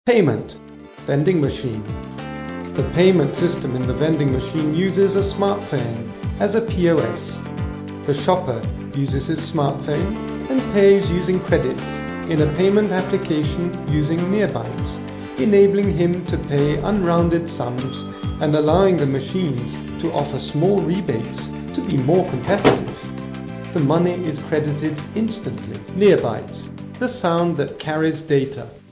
Payment. Vending machine. The payment system in the vending machine uses a smartphone as a POS. The shopper uses his smartphone and pays using credits in a payment application using NearBytes, enabling him to pay unrounded sums and allowing the machines to offer small rebates to be more competitive. The money is credited instantly. NearBytes, the sound that carries data.